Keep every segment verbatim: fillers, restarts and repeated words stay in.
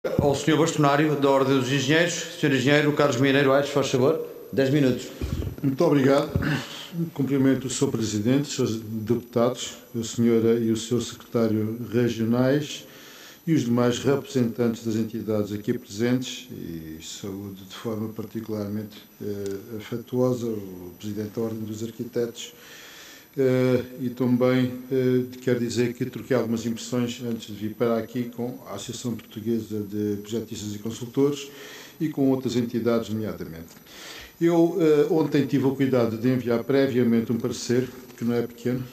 Ao senhor Bastonário, da Ordem dos Engenheiros. senhor Engenheiro Carlos Mineiro Aires, faz favor. dez minutos. Muito obrigado. Cumprimento o senhor Presidente, os senhores deputados, a senhora e o senhor Secretário Regionais e os demais representantes das entidades aqui presentes, e saúdo de forma particularmente eh, afetuosa o Presidente da Ordem dos Arquitetos. Uh, e também uh, quero dizer que troquei algumas impressões antes de vir para aqui com a Associação Portuguesa de Projetistas e Consultores e com outras entidades, nomeadamente. Eu uh, ontem tive o cuidado de enviar previamente um parecer, que não é pequeno,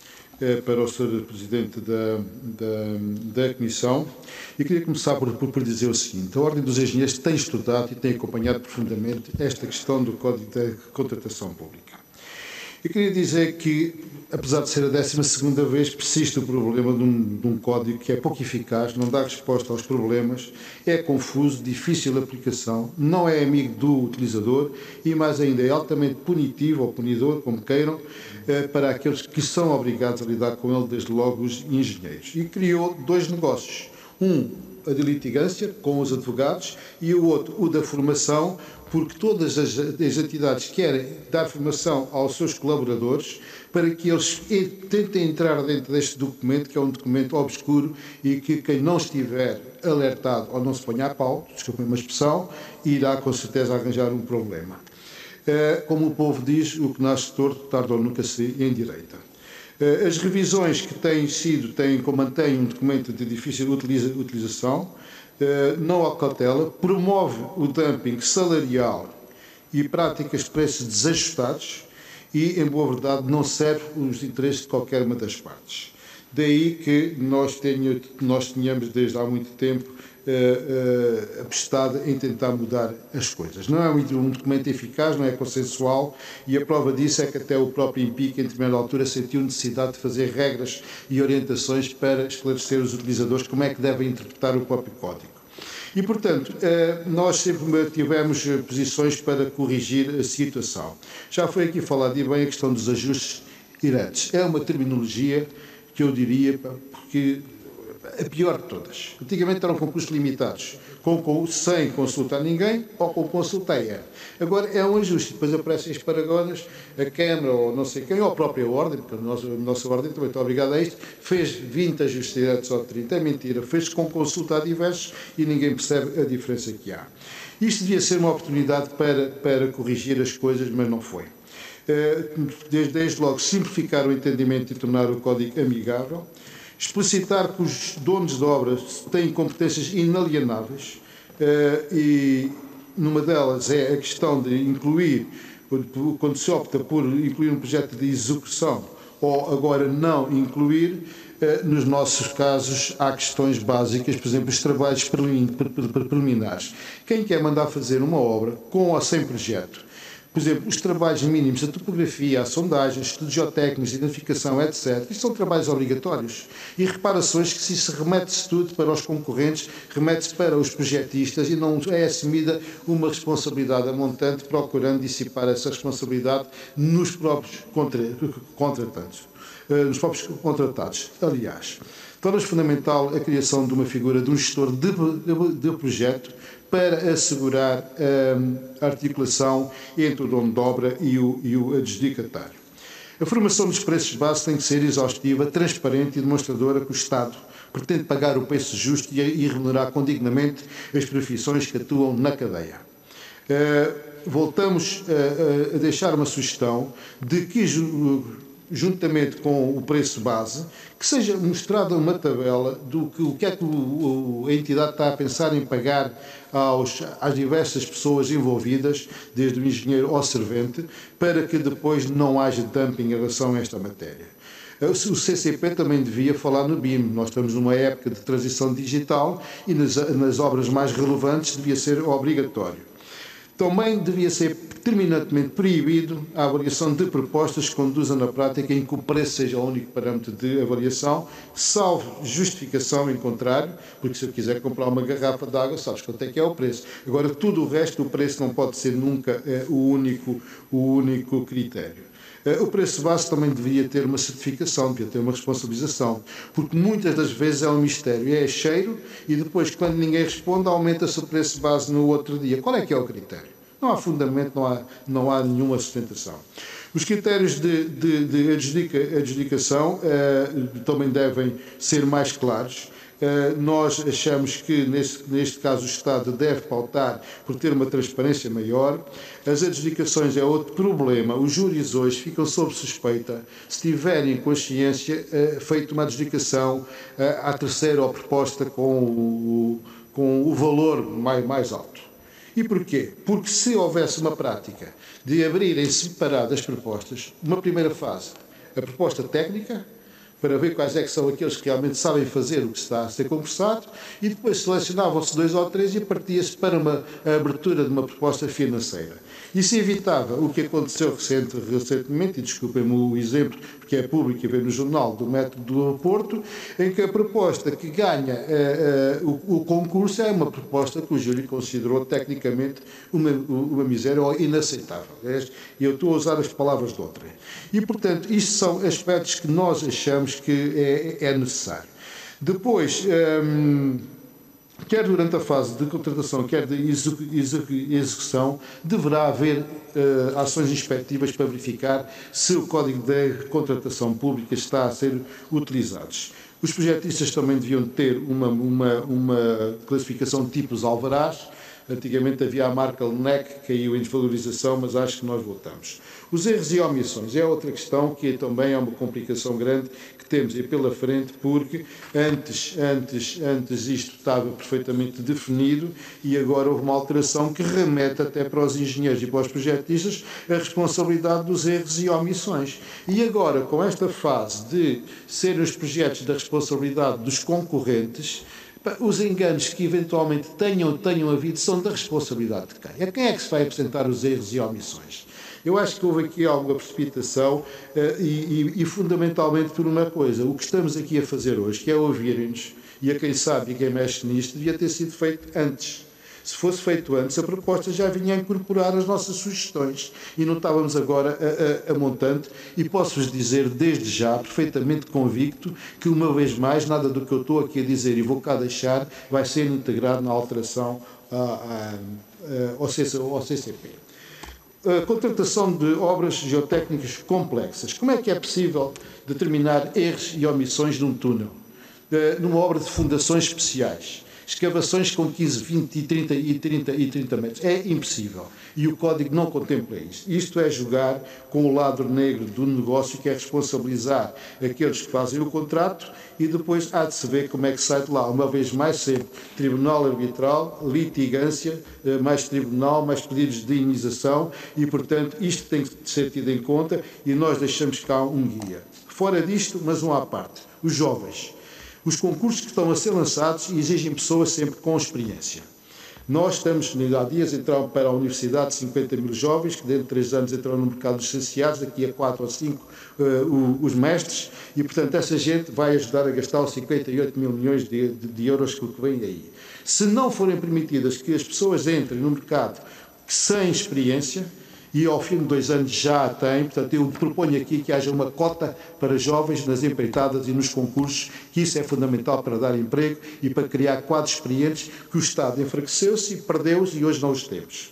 uh, para o senhor Presidente da, da, da Comissão, e queria começar por, por, por dizer o seguinte: a Ordem dos Engenheiros tem estudado e tem acompanhado profundamente esta questão do Código de Contratação Pública. Eu queria dizer que, apesar de ser a décima segunda vez, persiste o problema de um, de um código que é pouco eficaz, não dá resposta aos problemas, é confuso, difícil de aplicação, não é amigo do utilizador e, mais ainda, é altamente punitivo ou punidor, como queiram, eh, para aqueles que são obrigados a lidar com ele, desde logo os engenheiros. E criou dois negócios. Um, a de litigância, com os advogados, e o outro, o da formação, porque todas as, as entidades querem dar formação aos seus colaboradores para que eles tentem entrar dentro deste documento, que é um documento obscuro e que quem não estiver alertado ou não se ponha a pau, desculpem uma expressão, irá com certeza arranjar um problema. Como o povo diz, o que nasce torto, tarde ou nunca se endireita. As revisões que têm sido, têm, mantêm um documento de difícil utiliza, utilização, não acautela, promove o dumping salarial e práticas de preços desajustados e, em boa verdade, não serve os interesses de qualquer uma das partes. Daí que nós, tenho, nós tenhamos, desde há muito tempo, Uh, uh, apostado em tentar mudar as coisas. Não é um, um documento eficaz, não é consensual, e a prova disso é que até o próprio INPIC, em determinada altura, sentiu necessidade de fazer regras e orientações para esclarecer os utilizadores como é que devem interpretar o próprio código. E, portanto, uh, nós sempre tivemos posições para corrigir a situação. Já foi aqui falado e bem a questão dos ajustes inerentes. É uma terminologia que eu diria, porque a pior de todas. Antigamente eram concursos limitados, com, com, sem consultar ninguém ou com consulteia. Agora é um ajuste, depois aparecem as paragonas, a Câmara ou não sei quem, ou a própria Ordem, porque a nossa, a nossa Ordem também está obrigada a isto, fez vinte ajustes diretos ou trinta, é mentira, fez com consulta a diversos e ninguém percebe a diferença que há. Isto devia ser uma oportunidade para, para corrigir as coisas, mas não foi. Desde, desde logo, simplificar o entendimento e tornar o código amigável, explicitar que os donos de obras têm competências inalienáveis uh, e numa delas é a questão de incluir, quando se opta por incluir um projeto de execução ou agora não incluir, uh, nos nossos casos há questões básicas, por exemplo, os trabalhos preliminares. Quem quer mandar fazer uma obra com ou sem projeto? Por exemplo, os trabalhos mínimos, a topografia, a sondagem, estudos geotécnicos, identificação, etcétera. Isto são trabalhos obrigatórios. E reparações que se remete-se tudo para os concorrentes, remete-se para os projetistas e não é assumida uma responsabilidade a montante, procurando dissipar essa responsabilidade nos próprios contratantes, nos próprios contratados. Aliás, torna-se fundamental a criação de uma figura de um gestor de, de, de projeto para assegurar um, a articulação entre o dono de obra e o, e o adjudicatário. A formação dos preços base tem que ser exaustiva, transparente e demonstradora que o Estado pretende pagar o preço justo e, e remunerar condignamente as profissões que atuam na cadeia. Uh, voltamos a, a deixar uma sugestão de que, juntamente com o preço base, que seja mostrada uma tabela do que, o que é que o, o, a entidade está a pensar em pagar aos, às diversas pessoas envolvidas, desde o engenheiro ao servente, para que depois não haja dumping em relação a esta matéria. O C C P também devia falar no B I M. Nós estamos numa época de transição digital e nas, nas obras mais relevantes devia ser obrigatório. Também devia ser terminantemente proibido a avaliação de propostas que conduzam na prática em que o preço seja o único parâmetro de avaliação, salvo justificação em contrário, porque se eu quiser comprar uma garrafa de água, sabes quanto é que é o preço. Agora, tudo o resto, o preço não pode ser nunca é, o, único, o único critério. O preço base também deveria ter uma certificação, deveria ter uma responsabilização, porque muitas das vezes é um mistério, é cheiro e depois, quando ninguém responde, aumenta-se o preço base no outro dia. Qual é que é o critério? Não há fundamento, não há, não há nenhuma sustentação. Os critérios de, de, de adjudica, adjudicação eh, também devem ser mais claros. Uh, nós achamos que, neste, neste caso, o Estado deve pautar por ter uma transparência maior. As adjudicações é outro problema. Os júris hoje ficam sob suspeita se tiverem consciência uh, feito uma adjudicação uh, à terceira ou proposta com o, com o valor mais, mais alto. E porquê? Porque se houvesse uma prática de abrirem separadas propostas, uma primeira fase, a proposta técnica, para ver quais é que são aqueles que realmente sabem fazer o que está a ser conversado, e depois selecionavam-se dois ou três e partia-se para uma, a abertura de uma proposta financeira. Isso evitava o que aconteceu recente, recentemente, e desculpem-me o exemplo, porque é público e vê no jornal, do método do Porto, em que a proposta que ganha uh, uh, o, o concurso é uma proposta que o júri considerou tecnicamente uma, uma miséria ou inaceitável. E eu estou a usar as palavras de outrem. E, portanto, isto são aspectos que nós achamos que é, é necessário. Depois, hum, quer durante a fase de contratação, quer de execução, deverá haver uh, ações inspectivas para verificar se o Código de Contratação Pública está a ser utilizado. Os projetistas também deviam ter uma, uma, uma classificação de tipos alvarás. Antigamente havia a marca L N E C, que caiu em desvalorização, mas acho que nós voltamos. Os erros e omissões é outra questão que também é uma complicação grande que temos aí pela frente, porque antes, antes, antes isto estava perfeitamente definido e agora houve uma alteração que remete até para os engenheiros e para os projetistas a responsabilidade dos erros e omissões. E agora, com esta fase de serem os projetos da responsabilidade dos concorrentes, os enganos que eventualmente tenham, tenham havido são da responsabilidade de quem? A quem é que se vai apresentar os erros e omissões? Eu acho que houve aqui alguma precipitação uh, e, e, e fundamentalmente por uma coisa. O que estamos aqui a fazer hoje, que é ouvirem-nos, e a quem sabe e a quem mexe nisto, devia ter sido feito antes. Se fosse feito antes, a proposta já vinha a incorporar as nossas sugestões e não estávamos agora a, a, a montante. E posso-vos dizer desde já, perfeitamente convicto, que uma vez mais, nada do que eu estou aqui a dizer e vou cá deixar, vai ser integrado na alteração a, a, a, ao C C P. A contratação de obras geotécnicas complexas. Como é que é possível determinar erros e omissões num túnel? Numa obra de fundações especiais. Escavações com quinze, vinte, trinta e trinta e trinta metros. É impossível. E o Código não contempla isto. Isto é jogar com o lado negro do negócio, que é responsabilizar aqueles que fazem o contrato e depois há de se ver como é que sai de lá. Uma vez mais sempre, tribunal arbitral, litigância, mais tribunal, mais pedidos de indenização e, portanto, isto tem que ser tido em conta e nós deixamos cá um guia. Fora disto, mas um à parte, os jovens. Os concursos que estão a ser lançados exigem pessoas sempre com experiência. Nós estamos, há dias, entraram para a Universidade cinquenta mil jovens, que dentro de três anos entrarão no mercado dos licenciados, daqui a quatro ou cinco uh, os mestres, e, portanto, essa gente vai ajudar a gastar os cinquenta e oito mil milhões de, de, de euros que vem aí. Se não forem permitidas que as pessoas entrem no mercado sem experiência, e ao fim de dois anos já a tem, portanto eu proponho aqui que haja uma cota para jovens nas empreitadas e nos concursos, que isso é fundamental para dar emprego e para criar quadros experientes que o Estado enfraqueceu-se e perdeu-os e hoje não os temos.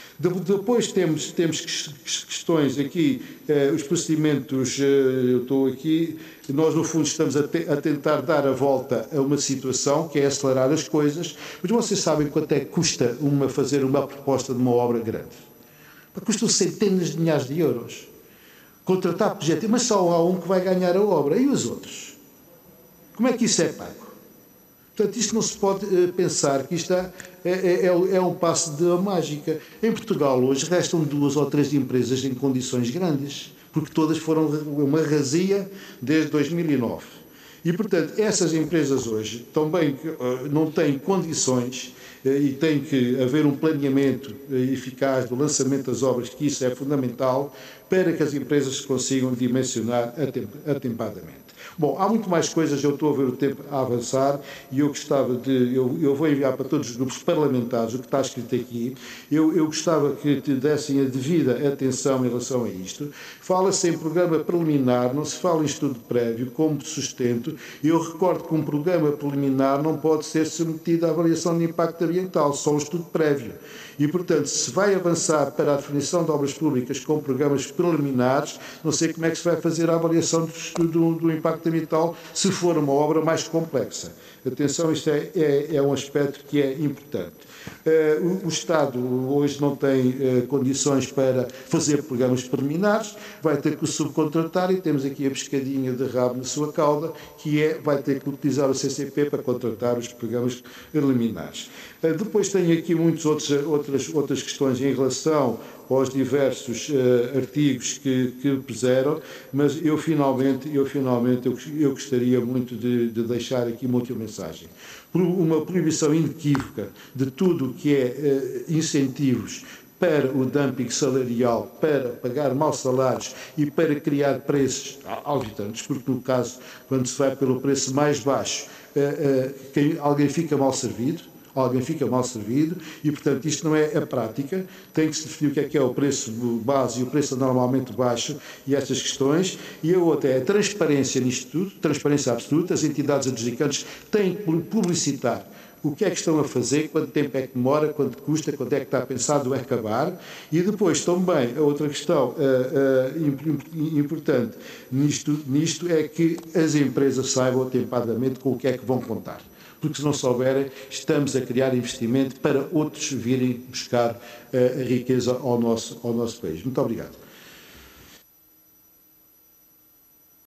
Depois temos, temos questões aqui, eh, os procedimentos, eh, eu estou aqui, nós no fundo estamos a, te, a tentar dar a volta a uma situação que é acelerar as coisas, mas vocês sabem quanto é que custa uma, fazer uma proposta de uma obra grande? Custam centenas de milhares de euros. Contratar projeto, mas só há um que vai ganhar a obra. E os outros? Como é que isso é pago? Portanto, isto não se pode uh, pensar que isto é, é, é, é um passo de mágica. Em Portugal, hoje, restam duas ou três empresas em condições grandes, porque todas foram uma razia desde dois mil e nove. E, portanto, essas empresas hoje também uh, não têm condições uh, e tem que haver um planeamento uh, eficaz do lançamento das obras, que isso é fundamental, para que as empresas se consigam dimensionar atempadamente. Bom, há muito mais coisas, eu estou a ver o tempo a avançar e eu gostava de, eu, eu vou enviar para todos os grupos parlamentares o que está escrito aqui, eu, eu gostava que te dessem a devida atenção em relação a isto. Fala-se em programa preliminar, não se fala em estudo prévio, como sustento. Eu recordo que um programa preliminar não pode ser submetido à avaliação de impacto ambiental, só um estudo prévio. E, portanto, se vai avançar para a definição de obras públicas com programas preliminares, não sei como é que se vai fazer a avaliação do, do, do impacto ambiental se for uma obra mais complexa. Atenção, isto é, é, é um aspecto que é importante. Uh, o, o Estado hoje não tem uh, condições para fazer programas preliminares, vai ter que o subcontratar e temos aqui a pescadinha de rabo na sua cauda, que é, vai ter que utilizar o C C P para contratar os programas preliminares. Uh, depois tenho aqui muitas outras, outras, outras questões em relação aos diversos uh, artigos que, que puseram, mas eu finalmente, eu, finalmente eu, eu gostaria muito de, de deixar aqui uma última mensagem. Uma proibição inequívoca de tudo o que é uh, incentivos para o dumping salarial, para pagar maus salários e para criar preços alvitantes, porque no caso, quando se vai pelo preço mais baixo, uh, uh, quem, alguém fica mal servido, alguém fica mal servido e, portanto, isto não é a prática. Tem que se definir o que é que é o preço base e o preço normalmente baixo e estas questões. E a outra é a transparência nisto tudo, transparência absoluta. As entidades adjudicantes têm que publicitar o que é que estão a fazer, quanto tempo é que demora, quanto custa, quanto é que está pensado acabar. E depois também a outra questão uh, uh, importante nisto, nisto é que as empresas saibam atempadamente com o que é que vão contar. Porque se não souberem, estamos a criar investimento para outros virem buscar uh, a riqueza ao nosso, ao nosso país. Muito obrigado.